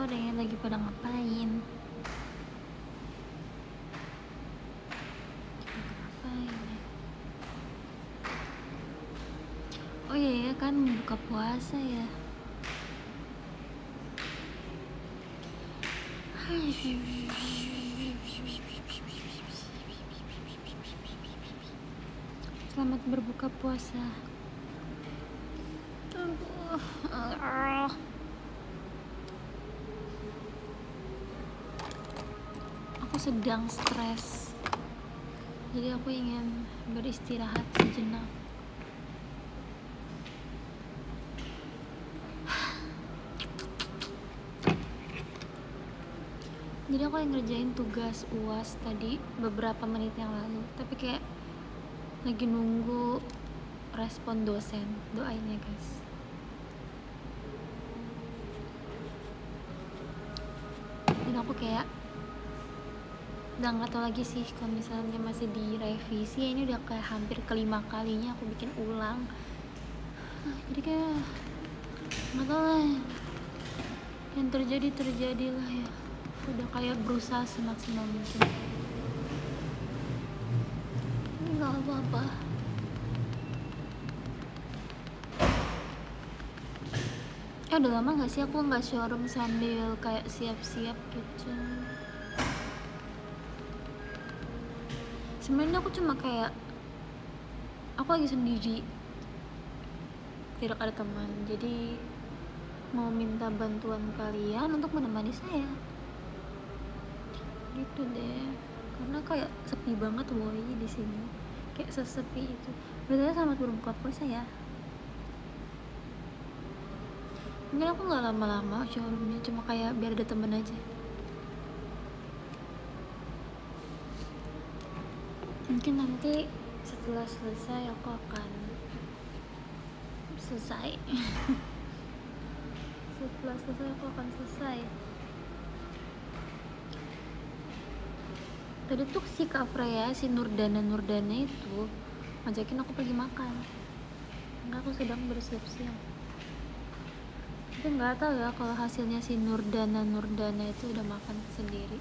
sore, lagi pada ngapain? Oh iya ya kan, buka puasa ya. Selamat berbuka puasa. Aku sedang stres, jadi aku ingin beristirahat sejenak. Jadi aku yang ngerjain tugas UAS tadi beberapa menit yang lalu, tapi kayak lagi nunggu respon dosen. Doain ya guys. Dan aku kayak udah nggak tahu lagi sih kalau misalnya masih direvisi. Ini udah kayak hampir kelima kalinya aku bikin ulang. Jadi kayak nggak tahu lah, yang terjadilah ya. Udah kayak berusaha semaksimal mungkin. Ini nggak apa-apa. Udah lama nggak sih aku nggak showroom sambil kayak siap-siap gitu. Sebenarnya aku cuma kayak aku lagi sendiri, tidak ada teman, jadi mau minta bantuan kalian untuk menemani saya gitu deh, karena kayak sepi banget woi di sini, kayak sesepi itu. Biasanya selamat berbuka puasa ya. Mungkin aku nggak lama-lama showroomnya, cuma kayak biar ada temen aja. Mungkin nanti setelah selesai aku akan selesai. Setelah selesai aku akan selesai. Tadi tuh si Kak Freya, si Nurdana itu ngajakin aku pergi makan. Enggak, aku sedang bersiap-siap. Tapi nggak tahu ya kalau hasilnya si Nurdana itu udah makan sendiri.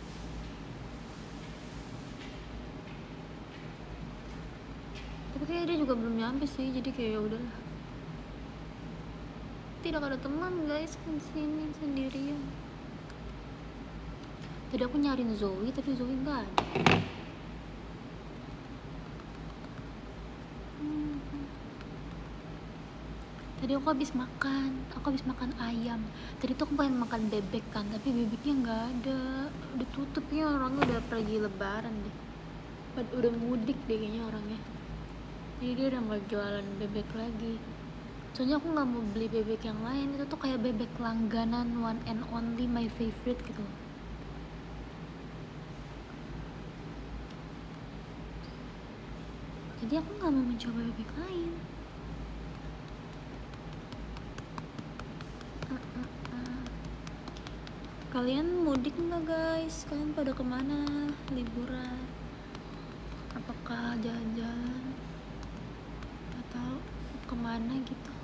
Tapi kayak dia juga belum nyampe sih, jadi kayak ya udahlah. Tidak ada teman guys di sini, sendirian. Tadi aku nyariin Zoe, tapi Zoe nggak ada. Tadi aku habis makan ayam. Tadi tuh aku pengen makan bebek kan, tapi bebeknya nggak ada, udah tutup ya, orangnya udah pergi lebaran deh, udah mudik deh kayaknya orangnya. Jadi dia udah nggak jualan bebek lagi. Soalnya aku nggak mau beli bebek yang lain, itu tuh kayak bebek langganan, one and only, my favorite gitu. Jadi aku nggak mau mencoba bebek lain. Kalian mudik nggak guys? Kalian pada kemana liburan? Apakah jalan-jalan atau kemana gitu?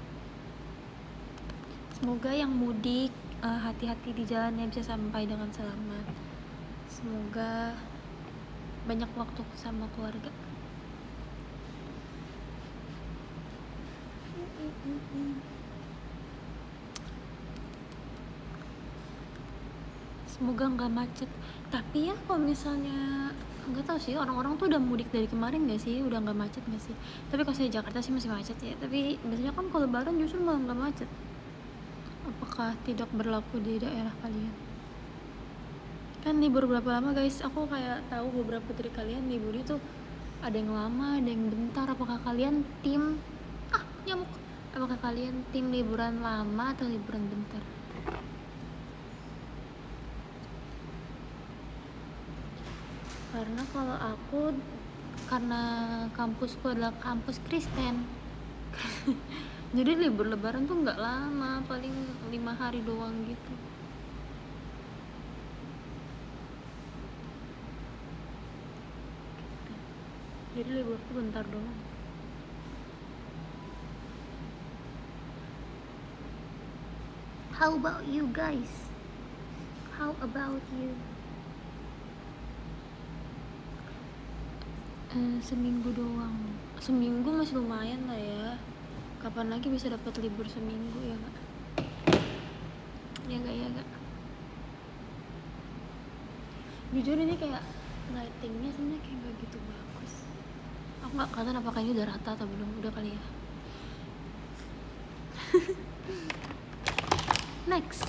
Semoga yang mudik hati-hati di jalannya, bisa sampai dengan selamat. Semoga banyak waktu sama keluarga. Semoga nggak macet. Tapi ya kalau misalnya nggak tahu sih, orang-orang tuh udah mudik dari kemarin nggak sih, udah nggak macet nggak sih? Tapi kalau saya Jakarta sih masih macet ya. Tapi biasanya kan kalau lebaran justru malah nggak macet. Apakah tidak berlaku di daerah kalian? Kan libur berapa lama guys? Aku kayak tahu beberapa dari kalian libur itu ada yang lama, ada yang bentar. Apakah kalian tim nyamuk? Apakah kalian tim liburan lama atau liburan bentar? Karena kalau aku, karena kampusku adalah kampus Kristen, jadi libur lebaran tuh nggak lama, paling 5 hari doang gitu. Jadi liburku bentar doang. How about you guys? How about you? Seminggu doang. Seminggu masih lumayan lah ya. Kapan lagi bisa dapat libur seminggu ya gak? Ya gak? Jujur ini kayak lightingnya sebenarnya kayak gak gitu bagus. Aku gak kelihatan apakah ini udah rata atau belum. Udah kali ya. Next.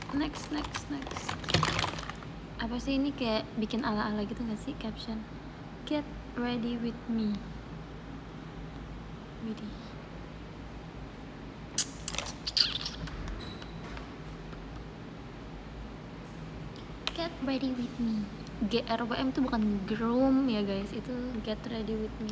Apa sih ini, kayak bikin ala-ala gitu gak sih caption? Get ready with me. Ready. Get ready with me. GRWM itu bukan groom ya guys, itu get ready with me.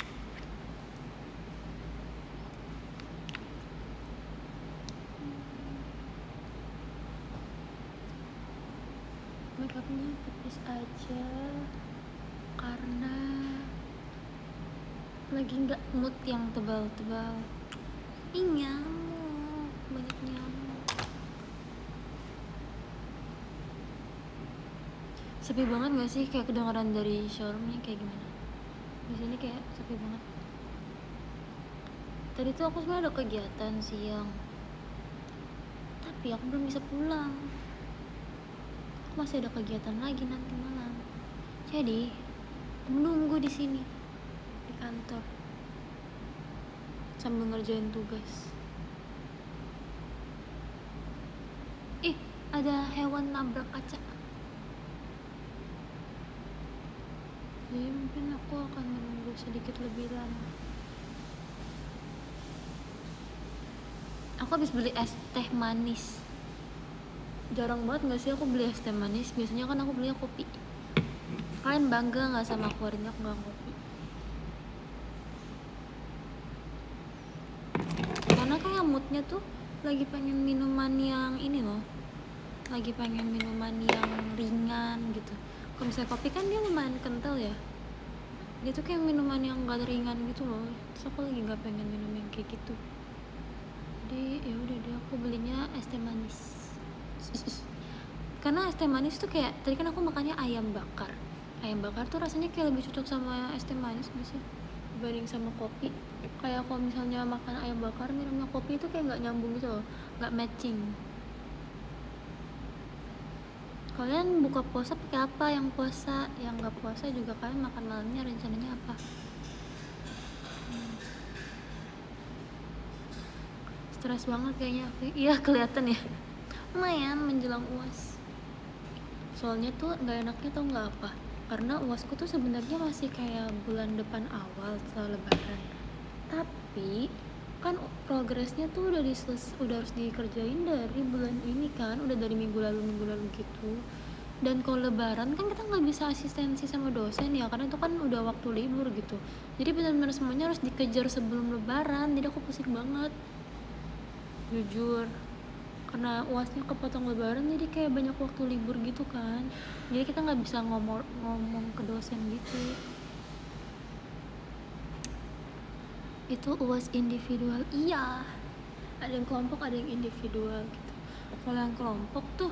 Makeupnya tipis aja karena lagi nggak mood yang tebal-tebal. Nyamuk, banyak nyamuk. Sepi banget gak sih, kayak kedengaran dari showroomnya kayak gimana? Di sini kayak sepi banget. Tadi tuh aku sebenarnya ada kegiatan siang, tapi aku belum bisa pulang. Aku masih ada kegiatan lagi nanti malam. Jadi menunggu di sini di kantor sambil ngerjain tugas. Ada hewan nabrak kaca. Jadi mungkin aku akan menunggu sedikit lebih lama. Aku habis beli es teh manis. Jarang banget gak sih aku beli es teh manis. Biasanya kan aku belinya kopi. Kalian bangga gak sama aku hari ini aku gak kopi? Karena kayak moodnya tuh lagi pengen minuman yang ini loh, lagi pengen minuman yang ringan gitu. Kalau misalnya kopi kan dia lumayan kental ya, dia tuh kayak minuman yang gak ringan gitu loh. Terus aku lagi gak pengen minum yang kayak gitu. Jadi ya udah deh, aku belinya es teh manis. Karena es teh manis tuh kayak, tadi kan aku makannya ayam bakar. Ayam bakar tuh rasanya kayak lebih cocok sama es teh manis gak sih dibanding sama kopi. Kayak kalau misalnya makan ayam bakar minumnya kopi itu kayak gak nyambung gitu loh, gak matching. Kalian buka puasa pakai apa? Yang puasa, yang nggak puasa juga kalian makan malamnya rencananya apa? Stres banget kayaknya aku. Iya kelihatan ya. Lumayan menjelang UAS. Soalnya tuh nggak enaknya tau nggak apa? Karena UASku tuh sebenarnya masih kayak bulan depan awal setelah Lebaran. Tapi kan progresnya tuh udah harus dikerjain dari bulan ini kan, udah dari minggu lalu gitu. Dan kalau Lebaran kan kita nggak bisa asistensi sama dosen ya, karena itu kan udah waktu libur gitu. Jadi benar-benar semuanya harus dikejar sebelum Lebaran. Jadi aku pusing banget jujur, karena UASnya kepotong Lebaran, jadi kayak banyak waktu libur gitu kan. Jadi kita nggak bisa ngomong ke dosen gitu. Itu UAS individual, iya. Ada yang kelompok, ada yang individual gitu. Kalau yang kelompok tuh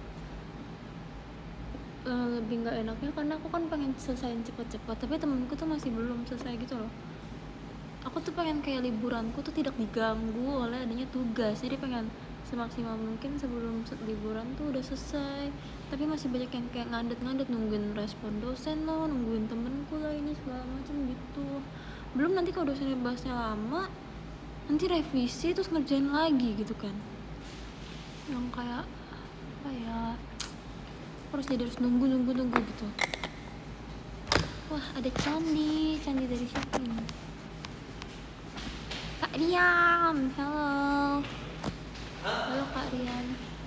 lebih nggak enaknya karena aku kan pengen selesaiin cepet-cepet, tapi temenku tuh masih belum selesai gitu loh. Aku tuh pengen kayak liburanku tuh tidak diganggu oleh adanya tugas, jadi pengen semaksimal mungkin sebelum liburan tuh udah selesai. Tapi masih banyak yang kayak ngandet nungguin respon dosen lah, nungguin temenku lah, ini segala macam gitu. Belum nanti kalau dosennya bahasnya lama, nanti revisi terus ngerjain lagi gitu kan, yang kayak apa ya, harus nunggu gitu. Wah ada candi dari siapa ini? Kak Rian, halo Kak Rian.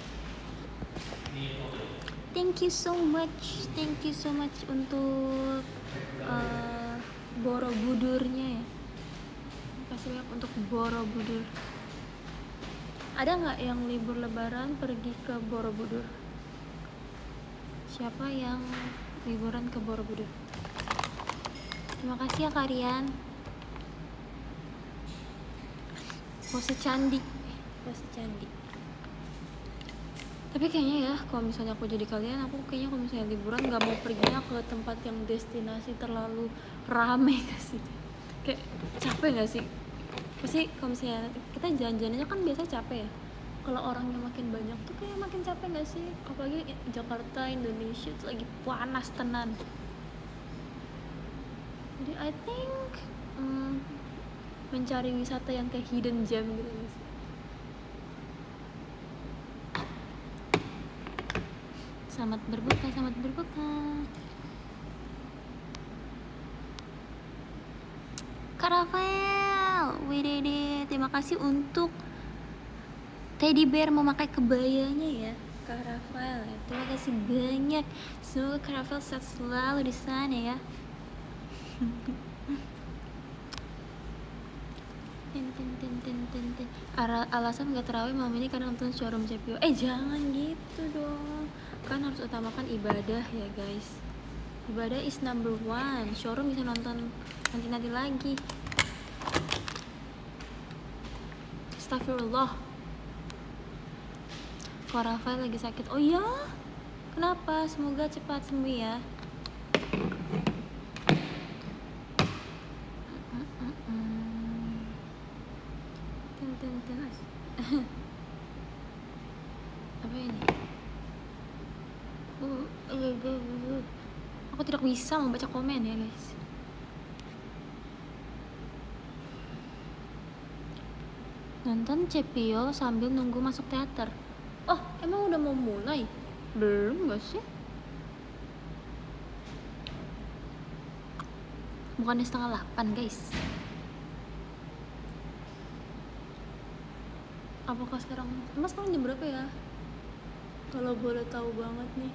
Thank you so much untuk Borobudurnya ya. Kasih banyak untuk Borobudur. Ada nggak yang libur Lebaran pergi ke Borobudur? Siapa yang liburan ke Borobudur? Terima kasih ya Karian. Pose candi. Tapi kayaknya ya kalau misalnya aku jadi kalian, aku kayaknya kalau misalnya liburan nggak mau perginya ke tempat yang destinasi terlalu rame gak sih, kayak capek gak sih? Pasti kalau misalnya kita jalan-jalannya kan biasa capek ya, kalau orangnya makin banyak tuh kayak makin capek gak sih? Apalagi Jakarta, Indonesia tuh lagi panas tenan. Jadi I think mencari wisata yang kayak hidden gem gitu gak sih? Selamat berbuka, selamat berbuka. Kak Rafael, widede, terima kasih untuk teddy bear memakai kebayanya ya, Kak Rafael ya. Terima kasih banyak. Semoga Kak Rafael sehat selalu di sana ya. Alasan gak terawih malam ini karena nonton showroom CPO. Jangan gitu dong, kan harus utamakan ibadah ya guys. Ibadah is number one. Showroom bisa nonton nanti lagi. Astagfirullah. Kak Rafael lagi sakit. Oh ya? Kenapa? Semoga cepat sembuh ya. Apa ini? Aku tidak bisa membaca komen ya guys. Nonton CPO sambil nunggu masuk teater. Oh, emang udah mau mulai? Belum gak sih? Bukannya 7:30 guys. Apakah sekarang? Mas sekarang jam berapa ya? Kalau boleh tahu banget nih.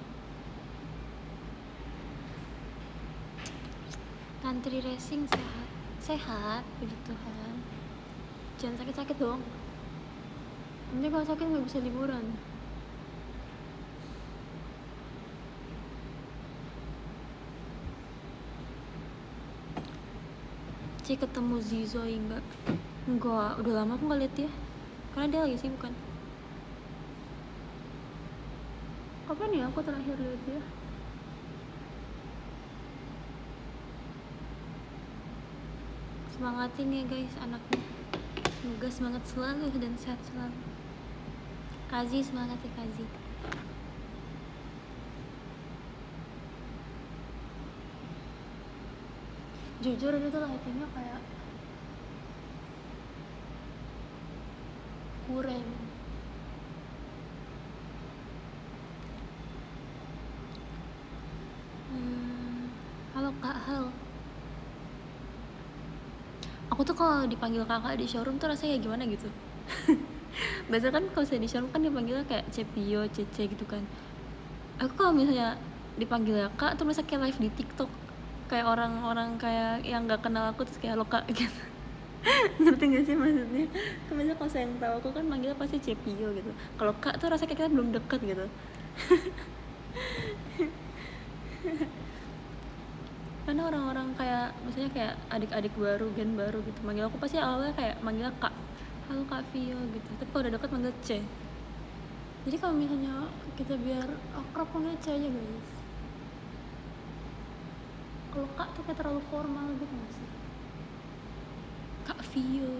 Tantri Racing sehat. Sehat, puji Tuhan. Jangan sakit-sakit dong. Nanti kalau sakit nggak bisa liburan. Cik ketemu Zizo enggak? Enggak, udah lama aku nggak lihat dia. Karena dia lagi sibuk kan. Kapan ya aku terakhir lihat dia? Semangatin ya guys anaknya. Semoga semangat selalu dan sehat selalu. Kazi, semangat ya Kazi. Jujur aja tuh lightingnya kayak kurang. Halo kak, halo. Aku tuh kalau dipanggil kakak di showroom tuh rasanya kayak gimana gitu. Biasa kan kalau saya di showroom kan dipanggilnya kayak Cepio, Cece gitu kan. Aku kalau misalnya dipanggil kak tuh merasa kayak live di TikTok, kayak orang-orang kayak yang nggak kenal aku terus kayak halo kak gitu. Ngerti gak sih maksudnya? Kan biasanya kalau saya yang tahu aku kan manggilnya pasti Cepio gitu. Kalau kak tuh rasanya kayak kita belum deket gitu. Karena orang-orang kayak misalnya kayak adik-adik baru, gen baru gitu, manggil aku pasti awalnya kayak manggilnya kak, halo kak Vio gitu. Tapi kalau udah deket manggil C. Jadi kalau misalnya kita biar akrab panggil C aja guys. Kalau kak tuh kayak terlalu formal gitu gak sih? Kak Vio.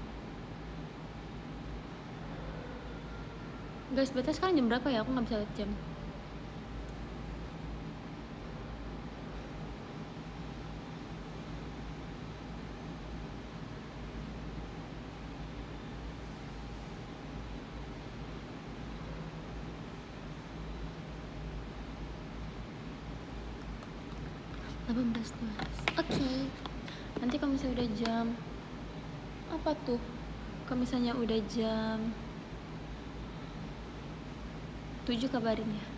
Guys, berarti sekarang jam berapa ya? Aku nggak bisa lihat jam. Oke. Nanti kalau misalnya udah jam apa tuh? Kalau misalnya udah jam 7 kabarin ya.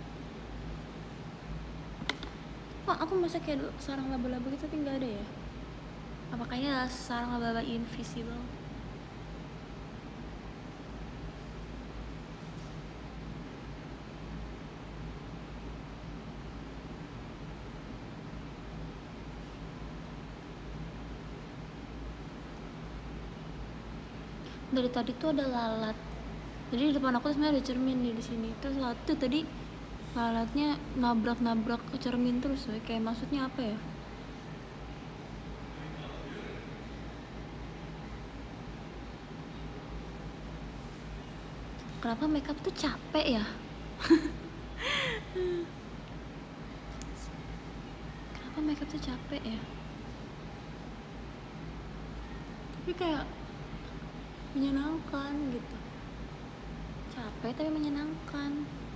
Kok aku masa kayak sarang laba-laba gitu tapi nggak ada ya? Apakahnya sarang laba-laba invisible? Dari tadi tuh ada lalat Jadi di depan aku tuh sebenarnya ada cermin nih di sini. Terus satu tadi lalatnya nabrak ke cermin terus, kayak maksudnya apa ya? Kenapa makeup tuh capek ya? Kenapa makeup tuh capek ya? Tapi kayak menyenangkan gitu. Capek tapi menyenangkan.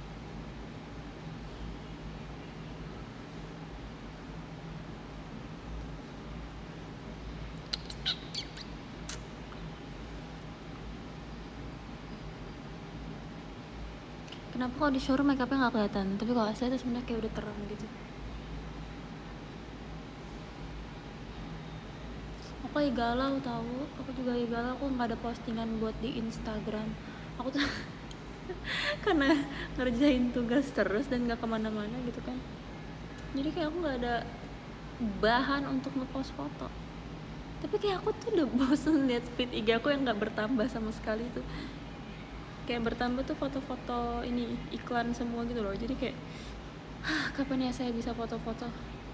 Kenapa kalau di showroom makeupnya nggak kelihatan, tapi kalau asli itu sebenarnya kayak udah terang gitu. Aku lagi galau tahu, aku juga lagi galau. Aku nggak ada postingan buat di Instagram. Aku tuh karena ngerjain tugas terus dan nggak kemana-mana gitu kan. Jadi kayak aku nggak ada bahan untuk ngepost foto. Tapi kayak aku tuh udah bosen lihat feed IG aku yang nggak bertambah sama sekali tuh. Kayak bertambah tuh foto-foto ini iklan semua gitu loh. Jadi kayak kapan ya saya bisa foto-foto?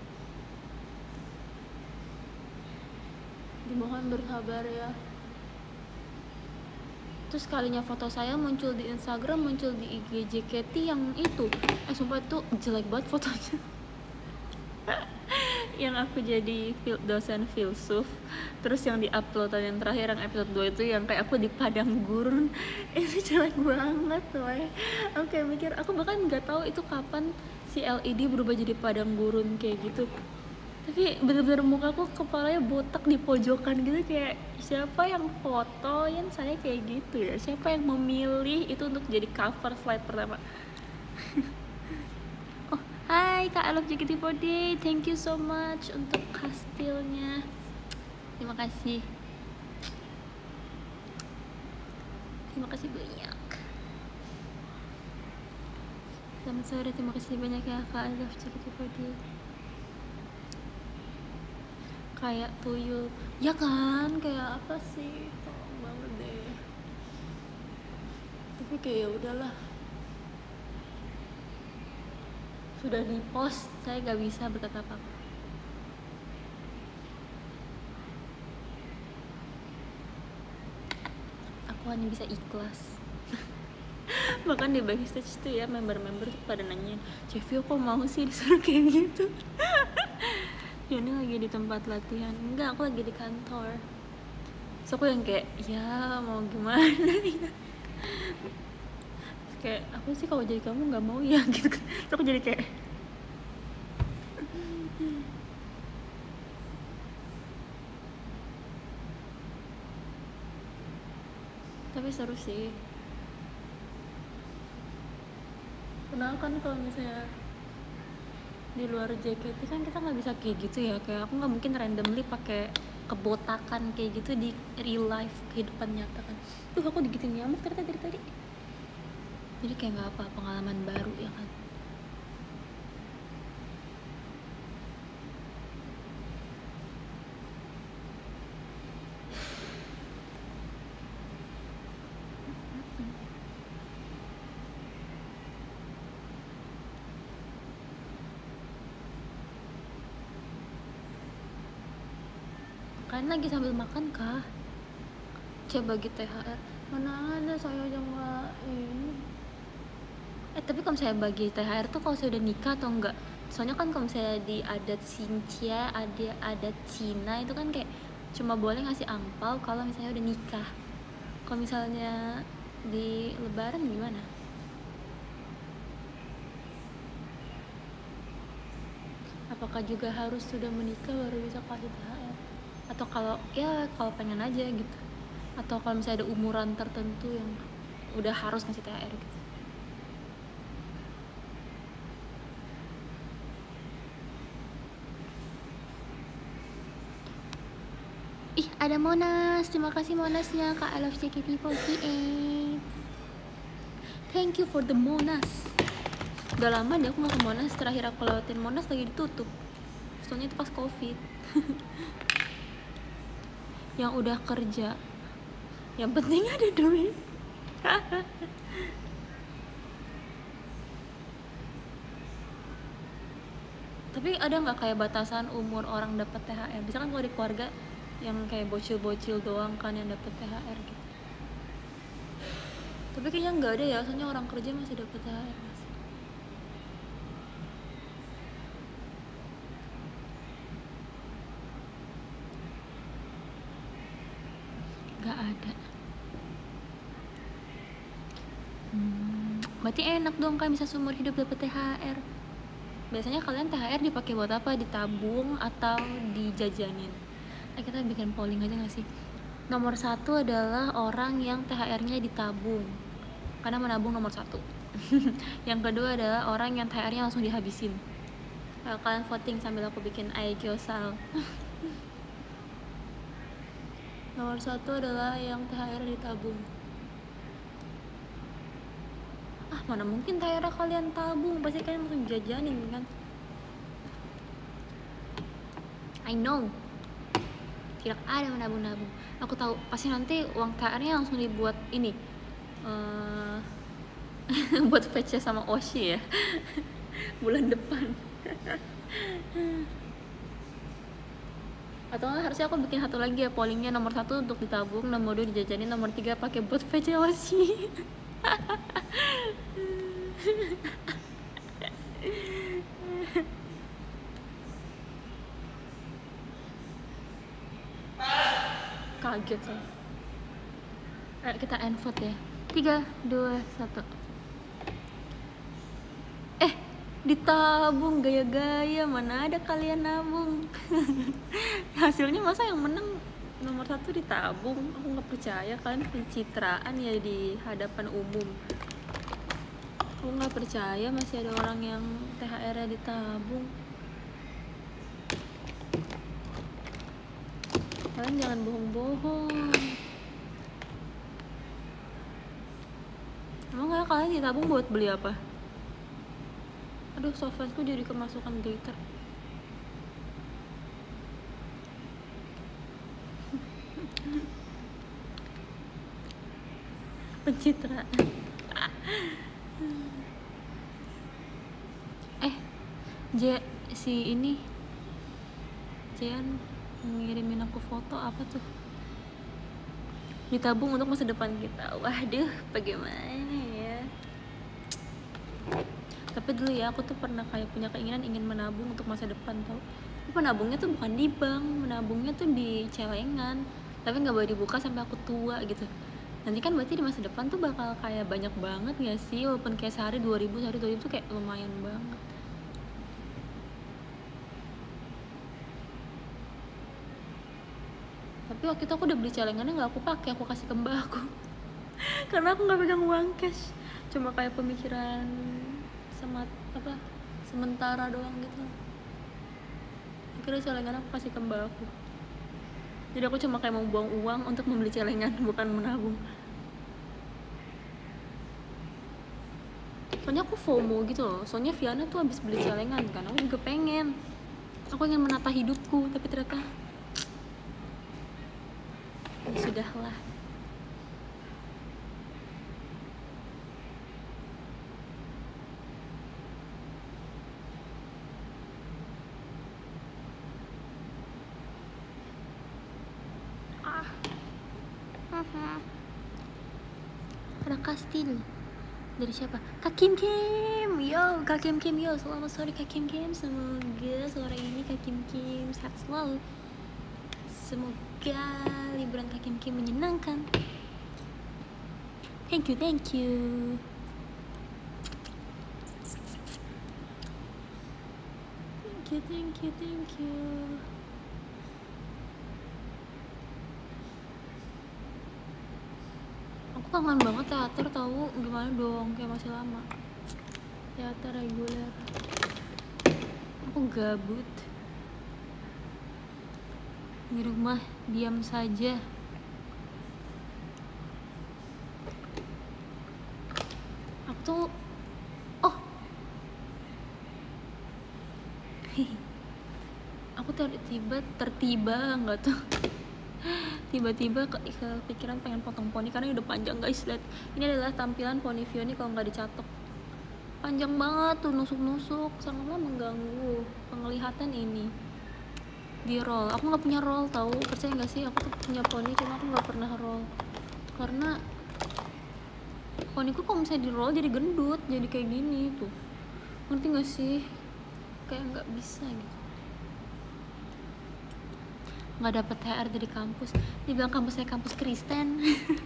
Dimohon bersabar ya. Terus kalinya foto saya muncul di Instagram, muncul di IG JKT yang itu, sumpah itu jelek banget fotonya. Yang aku jadi dosen filsuf, terus yang diupload yang terakhir yang episode 2 itu yang kayak aku di padang gurun. Itu jelek banget woy. Aku kayak mikir, aku bahkan nggak tahu itu kapan si LED berubah jadi padang gurun kayak gitu. Tapi bener-bener mukaku kepalanya botak di pojokan gitu, kayak siapa yang fotoin saya kayak gitu ya? Siapa yang memilih itu untuk jadi cover slide pertama? Oh, hai Kak I Love JKT48, thank you so much untuk kastilnya. Terima kasih. Terima kasih banyak. Selamat sore, terima kasih banyak ya Kak I Love JKT48. Kayak tuyul ya kan, kayak apa sih, tolong banget deh. Tapi kayak ya udahlah, sudah di post, saya gak bisa berkata apa-apa. Aku hanya bisa ikhlas. Bahkan di backstage tuh ya member-member tuh pada nanyain, Chevio kok mau sih disuruh kayak gitu? Ya ini lagi di tempat latihan. Enggak, aku lagi di kantor. So aku yang kayak, ya mau gimana ya. Kayak aku sih kalau jadi kamu nggak mau ya gitu. So aku jadi kayak tapi seru sih. Kenal kan kalau misalnya di luar JKT kan kita nggak bisa kayak gitu ya, kayak aku nggak mungkin randomly pakai kebotakan kayak gitu di real life kehidupan nyata kan. Tuh aku digituin nyamuk ternyata dari tadi. Jadi kayak nggak apa, pengalaman baru ya kan. Kalian lagi sambil makan kah? Coba bagi THR. Mana ada, saya aja nggak ini. Tapi kalau saya bagi THR tuh kalau saya udah nikah atau enggak? Soalnya kan kalau misalnya di adat Xinjia, ada adat Cina itu kan kayak cuma boleh ngasih angpau kalau misalnya udah nikah. Kalau misalnya di lebaran gimana? Apakah juga harus sudah menikah baru bisa kasih THR? Atau kalau pengen aja gitu, atau kalau misalnya ada umuran tertentu yang udah harus ngasih THR gitu. Ih, ada Monas, terima kasih Monasnya Kak I Love JKT48. Thank you for the Monas. Udah lama deh aku nggak ke Monas, terakhir aku lewatin Monas lagi ditutup, soalnya itu pas COVID. Yang udah kerja, yang penting ada duit. Tapi ada nggak kayak batasan umur orang dapat THR? Bisa kan kalau di keluarga yang kayak bocil-bocil doang kan yang dapat THR gitu. Tapi kayaknya nggak ada ya, soalnya orang kerja masih dapat THR mas. Nggak ada. Berarti enak dong kan bisa seumur hidup dapat THR. Biasanya kalian THR dipakai buat apa? Ditabung atau dijajanin? Kita bikin polling aja gak sih? Nomor 1 adalah orang yang THR-nya ditabung, karena menabung nomor 1. Yang kedua adalah orang yang THR-nya langsung dihabisin. Kalian voting sambil aku bikin aegyosal. Nomor 1 adalah yang THR ditabung. Mana mungkin THR kalian tabung, pasti kalian langsung jajanin kan? I know. Tidak ada menabung-nabung. Aku tahu, pasti nanti uang THR-nya langsung dibuat ini. Buat VC sama Oshi ya. Bulan depan. Atau enggak, harusnya aku bikin satu lagi ya pollingnya, nomor 1 untuk ditabung, nomor 2 dijajanin, nomor 3 pakai buat VC Oshi. Kaget saya. Ayo kita end vote ya. 3, 2, 1. Ditabung, gaya-gaya, mana ada kalian nabung. Hasilnya masa yang menang nomor 1 ditabung. Aku nggak percaya, kalian pencitraan ya di hadapan umum. Aku nggak percaya masih ada orang yang THR-nya ditabung. Kalian jangan bohong-bohong. Emang nggak kalian ditabung buat beli apa? Aduh, softfansku jadi kemasukan glitter. Pencitraan. Si ini Jian ngirimin aku foto apa tuh? Ditabung untuk masa depan kita. Waduh, bagaimana ya? Tapi dulu ya, aku tuh pernah kayak punya keinginan ingin menabung untuk masa depan tau. Tapi menabungnya tuh bukan di bank, menabungnya tuh di celengan. Tapi nggak boleh dibuka sampai aku tua gitu. Nanti kan berarti di masa depan tuh bakal kayak banyak banget gak sih? Walaupun kayak sehari 2000 tuh kayak lumayan banget. Tapi waktu itu aku udah beli celengannya, nggak aku pakai, aku kasih ke mbak aku. Karena aku nggak pegang uang cash, cuma kayak pemikiran sama apa sementara doang gitu. Akhirnya celengan aku kasih ke mbak aku. Jadi aku cuma kayak mau buang uang untuk membeli celengan, bukan menabung. Soalnya aku FOMO gitu loh. Soalnya Viana tuh habis beli celengan kan, aku juga pengen. Aku ingin menata hidupku, tapi ternyata ya sudahlah. Ada kastil dari siapa? Kak Kim Kim. Yo, Kak Kim Kim, yo. Selamat sore Kak Kim Kim. Semoga sore ini Kak Kim Kim sehat selalu. Semoga liburan Kak Kim Kim menyenangkan. Thank you, thank you. Thank you, thank you. Aku kangen banget teater tahu, gimana dong, kayak masih lama. Teater reguler. Aku gabut. Di rumah diam saja. Aku tuh aku tertiba enggak tuh tiba-tiba kepikiran pengen potong poni karena udah panjang guys. Lihat, ini adalah tampilan poni Vioni kalau nggak dicatok. Panjang banget tuh, nusuk-nusuk, sangatlah mengganggu penglihatan ini. Di roll, aku nggak punya roll tahu, percaya nggak sih? Aku tuh punya poni cuma aku nggak pernah roll karena poniku kalau misalnya di roll jadi gendut, jadi kayak gini tuh, ngerti nggak sih? Kayak nggak bisa gitu. Nggak dapet THR dari kampus, dibilang kampus saya kampus Kristen.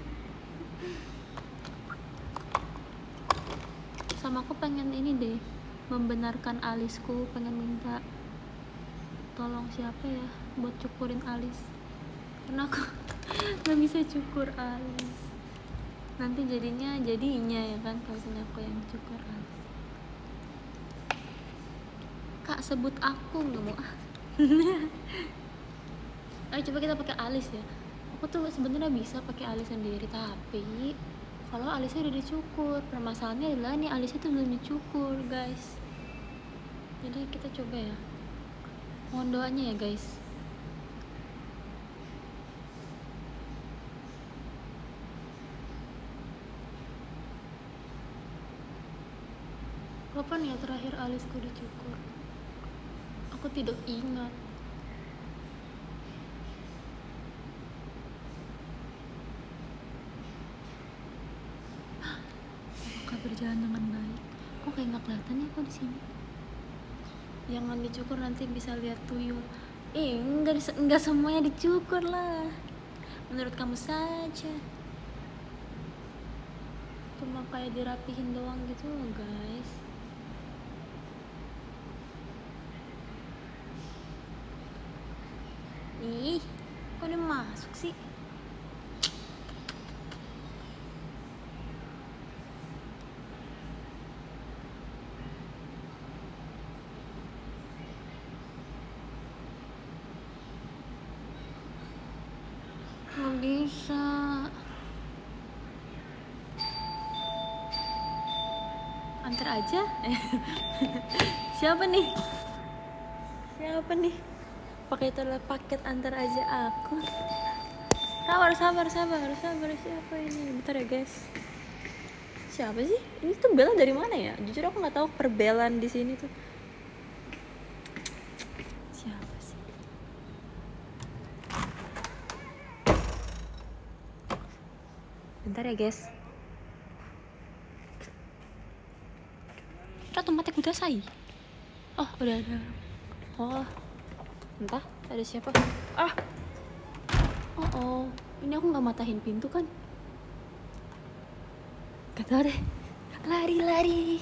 Sama aku pengen ini deh, membenarkan alisku, pengen minta tolong siapa ya buat cukurin alis karena aku nggak bisa cukur alis, nanti jadinya ya kan kalau misalnya aku yang cukur alis. Kak sebut aku, nggak mau. Ayo coba kita pakai alis ya. Aku tuh sebenarnya bisa pakai alis sendiri, tapi kalau alisnya udah dicukur, permasalahannya adalah nih alisnya tuh belum dicukur guys. Jadi kita coba ya, mohon doanya ya guys. Kapan ya terakhir alisku dicukur? Aku tidak ingat. Apakah berjalan dengan baik? Kok kayak nggak kelihatan ya kok di sini? Jangan dicukur nanti bisa lihat tuyul. Enggak semuanya dicukur lah. Menurut kamu saja. Cuma kayak dirapihin doang gitu loh guys. Ih, kok dia masuk sih? Nggak bisa. Antar aja. Siapa nih? Pakai paket antar aja aku. Sabar. Siapa ini? Bentar ya guys. Siapa sih? Ini tuh Bella dari mana ya? Jujur aku nggak tahu perbelan di sini tuh. Siapa sih? Bentar ya guys. Ratu mate kudasai. Oh udah ada. Oh entah ada siapa. Oh ini aku nggak matahin pintu kan? Gak tau deh. Lari.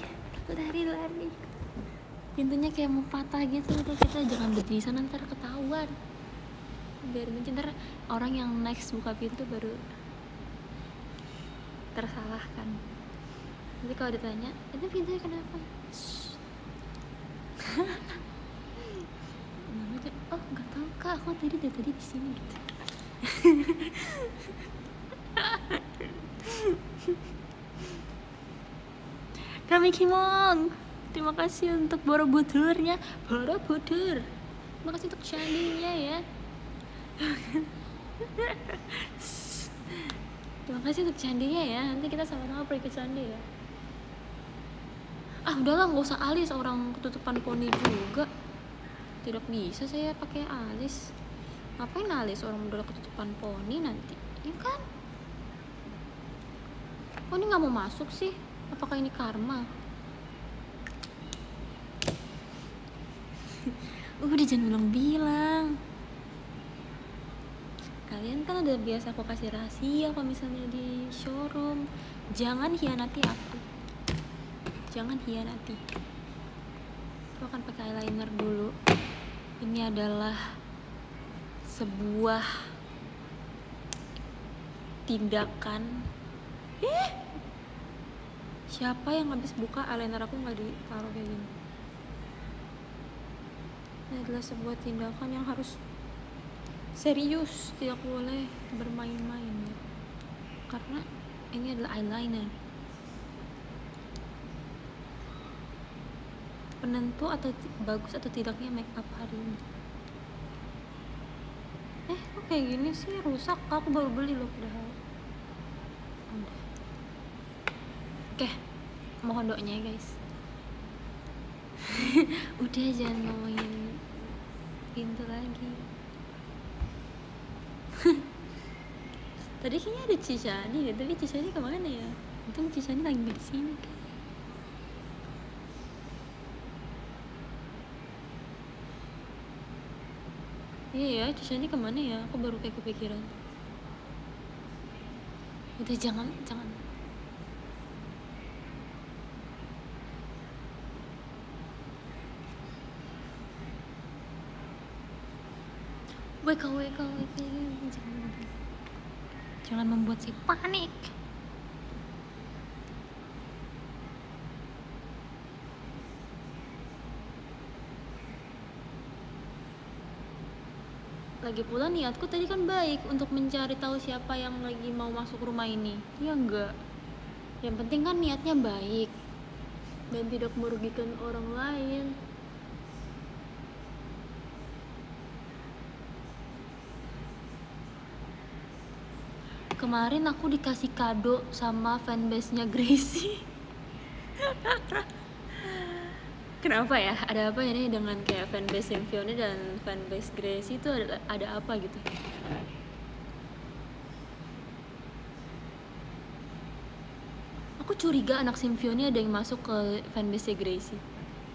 Pintunya kayak mau patah gitu. Udah kita jangan berdiri sana ntar ketahuan. Biarin aja ntar orang yang next buka pintu baru tersalahkan. Nanti kalau ditanya, itu pintunya kenapa? Oh nggak tahu kak, aku dari tadi di sini gitu. Kami Kimong, terima kasih untuk Borobudur-nya. Terima kasih untuk candinya ya. Terima kasih untuk candinya ya. Nanti kita sama-sama pergi ke candi ya. Udahlah nggak usah alis, orang ketutupan poni juga. Tidak bisa saya pakai alis. Ngapain alis, orang udah ketutupan poni nanti ya kan? Oh ini nggak mau masuk sih, apakah ini karma? Udah jangan bilang. Kalian kan udah biasa aku kasih rahasia kalau misalnya di showroom. Jangan hianati aku. Aku akan pakai eyeliner dulu. Ini adalah sebuah tindakan. Siapa yang habis buka eyeliner aku nggak ditaruh kayak gini? Ini adalah sebuah tindakan yang harus serius, tidak boleh bermain-main ya. Karena ini adalah eyeliner. Penentu atau bagus atau tidaknya make up hari ini. Kok kayak gini sih, rusak. Aku baru beli loh padahal. Udah. Oke, mohon doanya ya guys. Udah, jangan ngomongin pintu lagi. Tadi kayaknya ada Cisani deh, tapi Cisani kemana ya? Untung Cisani lagi di sini. Iya ya, Cisani kemana ya? Aku baru kayak kepikiran. Udah, jangan. WK, jangan membuat si panik. Lagi pula niatku tadi kan baik untuk mencari tahu siapa yang lagi mau masuk rumah ini. Ya enggak. Yang penting kan niatnya baik dan tidak merugikan orang lain. Kemarin aku dikasih kado sama fanbase-nya Gracie. Kenapa ya? Ada apa ini dengan kayak fanbase Symphony dan fanbase Gracie itu ada apa gitu? Aku curiga anak Symphony ada yang masuk ke fanbase Gracie.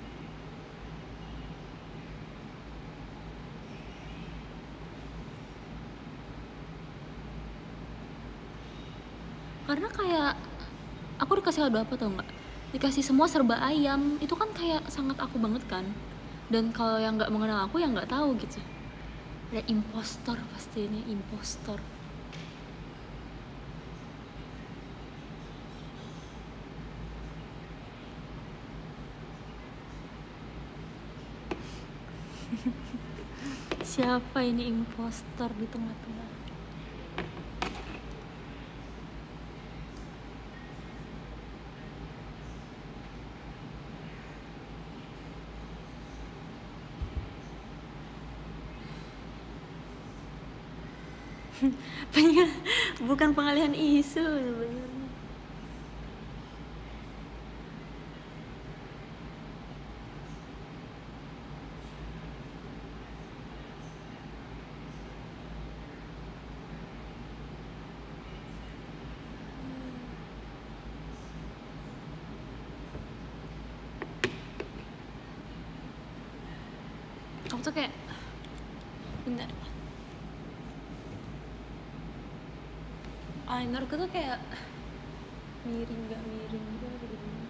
Karena kayak aku dikasih kado apa tau nggak? Dikasih semua serba ayam. Itu kan kayak sangat aku banget kan. Dan kalau yang nggak mengenal aku yang nggak tahu gitu. Ada impostor, pasti ini impostor. Siapa ini impostor di tengah-tengah? Bukan pengalihan isu sebenarnya. Aku tuh kayak bentar. Eyelinerku tuh kayak miring gak miring gitu lagi bingung.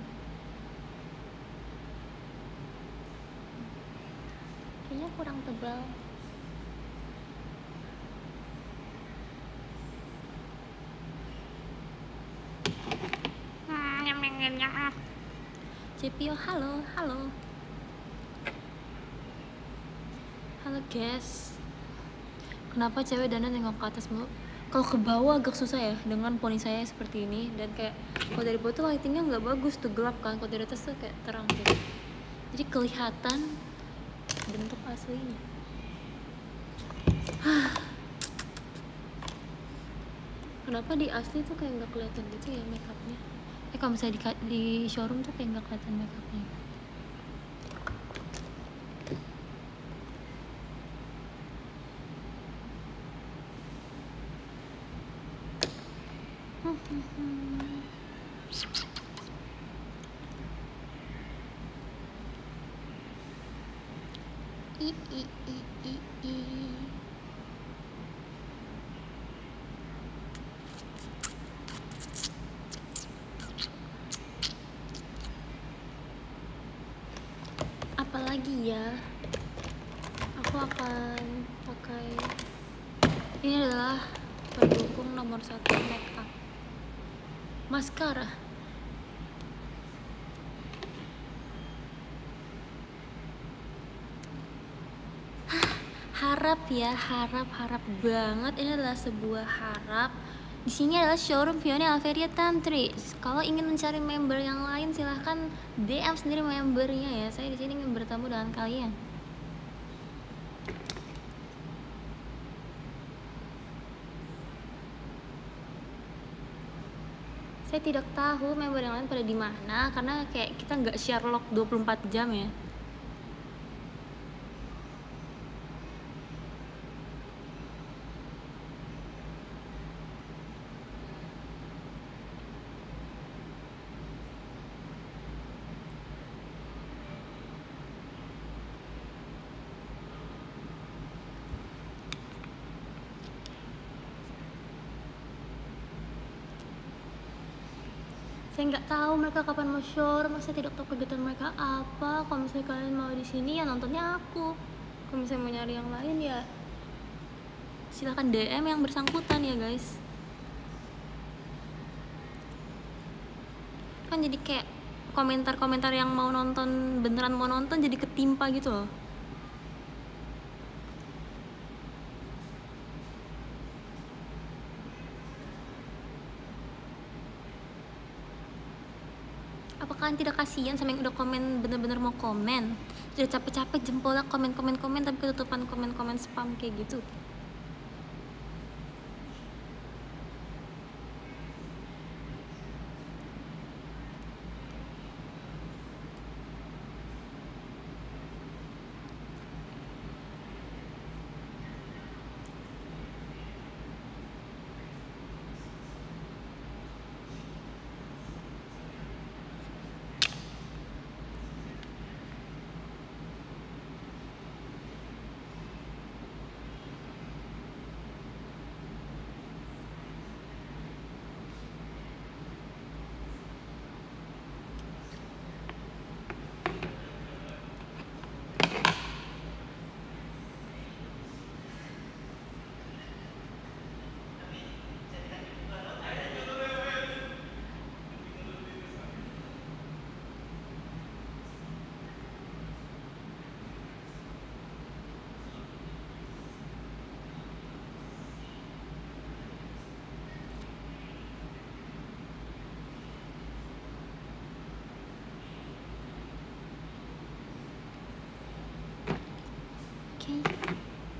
Kayaknya kurang tebal. Cepio, halo guys. Kenapa cewek dandan nengok ke atas mulu? Kalau ke bawah agak susah ya dengan poni saya seperti ini, dan kayak kalau dari bawah tuh lightingnya nggak bagus tuh, gelap kan. Kalau dari atas tuh kayak terang gitu, jadi kelihatan bentuk aslinya. Kenapa di asli tuh kayak nggak kelihatan gitu ya makeupnya? Kalau misalnya di showroom tuh kayak nggak kelihatan makeupnya. Apalagi ya, aku akan pakai ini, adalah pendukung nomor 1 makeup, maskara. Harap ya, harap banget, ini adalah sebuah harap. Di sini adalah showroom Fiona Alveria Tantri. Kalau ingin mencari member yang lain silahkan DM sendiri membernya ya. Saya di sini ingin bertemu dengan kalian. Saya tidak tahu member yang lain pada di mana karena kayak kita nggak Sherlock 24 jam ya. Saya nggak tahu mereka kapan mau shore, saya tidak tahu kegiatan mereka apa. Kalau misalnya kalian mau di sini ya nontonnya aku. Kalau misalnya mau nyari yang lain ya silahkan DM yang bersangkutan ya guys. Kan jadi kayak komentar-komentar yang mau nonton, beneran mau nonton jadi ketimpa gitu loh. Apakah kalian tidak kasihan sama yang udah komen, bener-bener mau komen, sudah capek-capek jempolnya komen tapi ketutupan komen spam kayak gitu. Okay.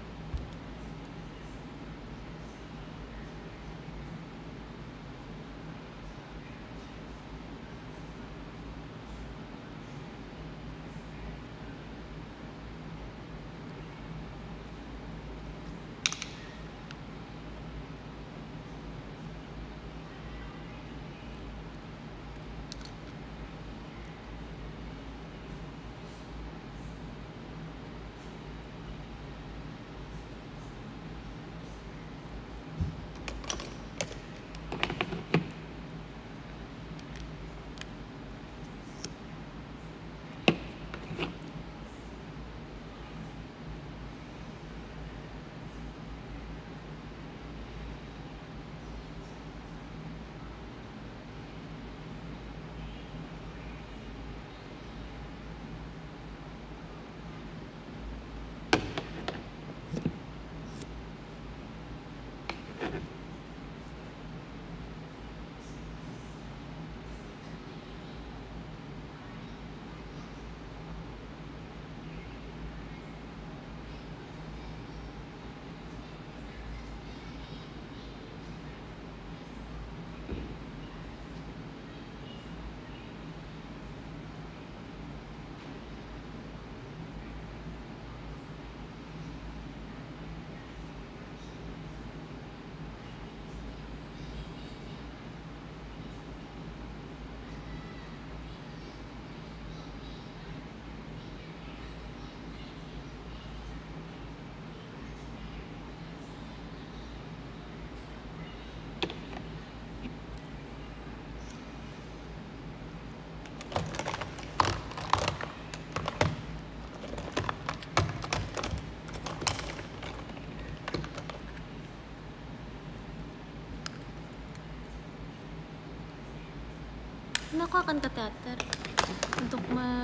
Nah, aku akan ke teater untuk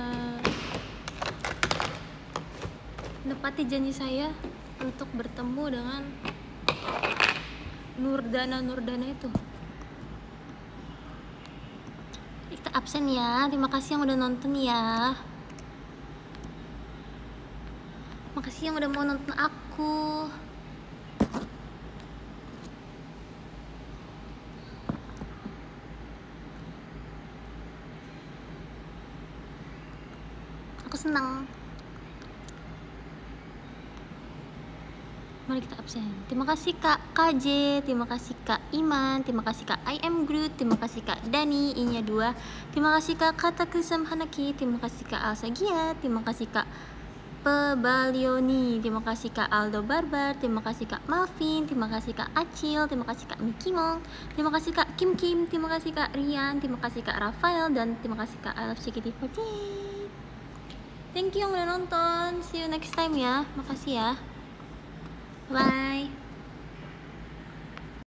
menepati janji saya untuk bertemu dengan Nurdana itu. Kita absen ya. Terima kasih yang udah nonton ya. Makasih yang udah mau nonton aku. senang. Mari kita absen. Terima kasih Kak KJ, terima kasih Kak Iman, terima kasih Kak I am Groot, terima kasih Kak Dani, I-nya 2. Terima kasih Kak Katakusam Hanaki, terima kasih Kak Alsagia, terima kasih Kak Pebalioni, terima kasih Kak Aldo Barbar, terima kasih Kak Malvin, terima kasih Kak Acil, terima kasih Kak Miki Mong, terima kasih Kak Kim Kim, terima kasih Kak Rian, terima kasih Kak Rafael, dan terima kasih Kak I love JKT48. Thank you yang udah nonton, see you next time ya, makasih ya, bye.